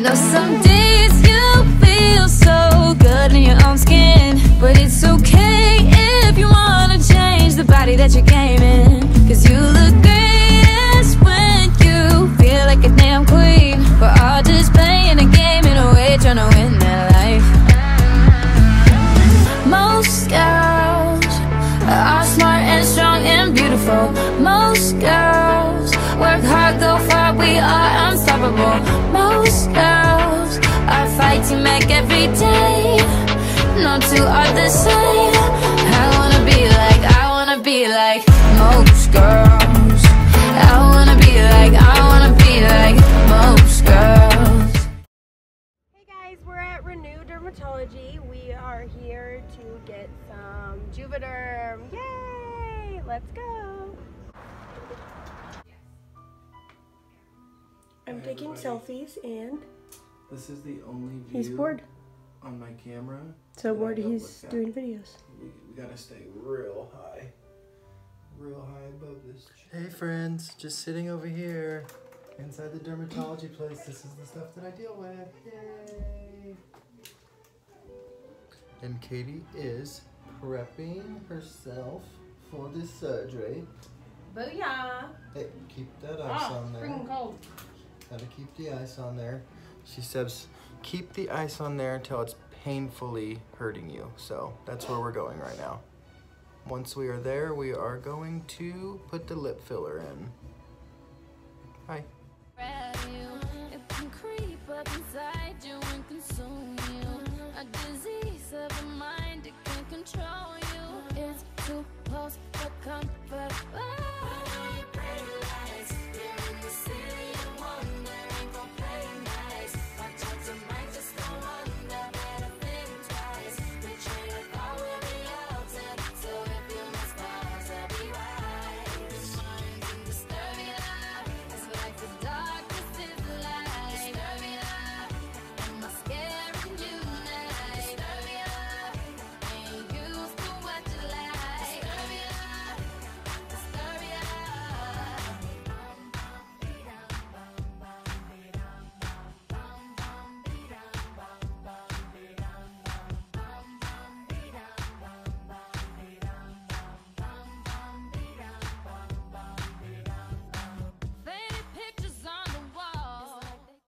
know some days you feel so good in your own skin, but it's okay if you wanna change the body that you came in. Cause you look greatest when you feel like a damn queen. We're all just playing a game in a way, trying to win that life. Most girls are smart and strong and beautiful. Most girls work hard, go far, we are unstoppable. Most girls are fighting back every day. No two are the same. I wanna be like most girls. I wanna be like most girls. Hey guys, we're at Renew Dermatology. We are here to get some Juvederm. Yay! Let's go. I'm taking selfies and this is the only view he's bored on my camera. So bored he's doing videos. We gotta stay real high above this. Hey friends, just sitting over here inside the dermatology place. This is the stuff that I deal with. Yay! And Katie is prepping herself for this surgery. Booyah! Hey, keep that ice on there. Freaking cold. Gotta keep the ice on there. She says, keep the ice on there until it's painfully hurting you. So that's where we're going right now. Once we are there, we are going to put the lip filler in. Hi. It can creep up inside you and consume you. A disease of the mind, it can control you. It's too close, but come